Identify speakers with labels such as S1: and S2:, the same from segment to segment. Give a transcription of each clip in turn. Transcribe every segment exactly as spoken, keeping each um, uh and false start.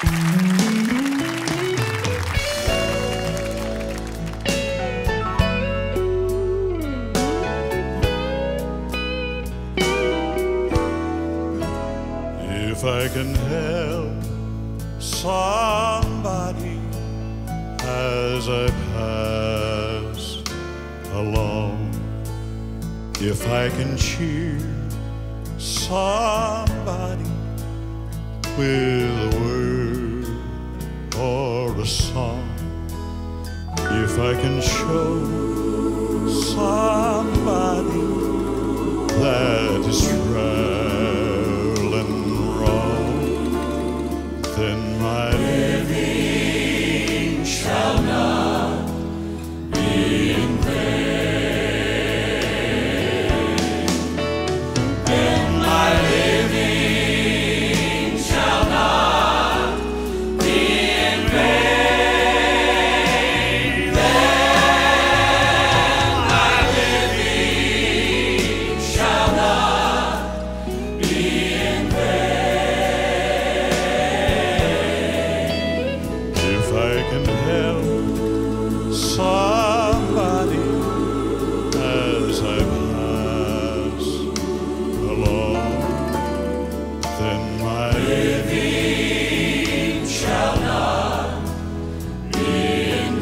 S1: If I can help somebody as I pass along, if I can cheer somebody with a word or a song, if I can show somebody that is traveling wrong, then my living shall not be in vain. Then my living shall not be in vain. Then my living shall not be in vain. If I can help somebody as I pass along, then my living shall not be in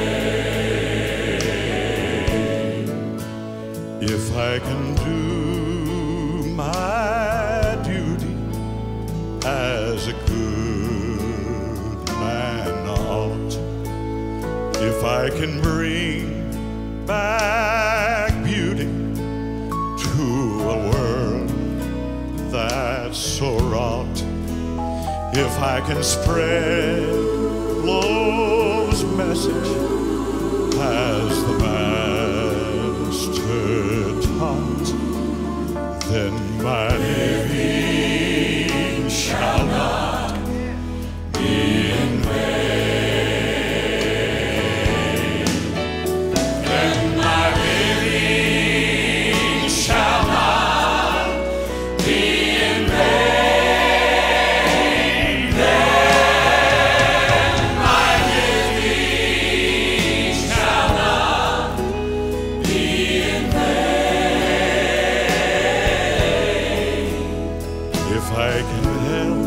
S1: vain. If I can do my duty as a good man ought, if I can bring back beauty to a world that's so wrought, if I can spread love's message as the Master taught, then my living shall not be in vain. Then my living shall not be in vain. Then my living shall not be in vain. If I can help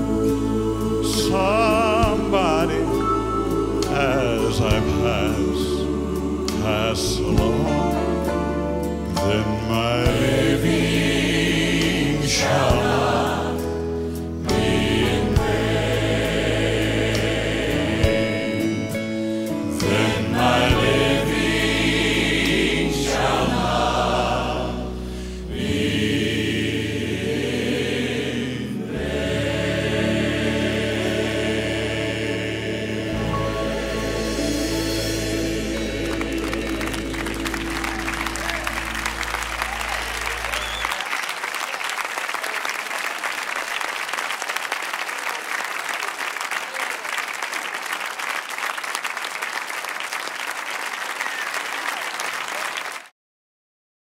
S1: somebody as I pass, pass along, then my living shall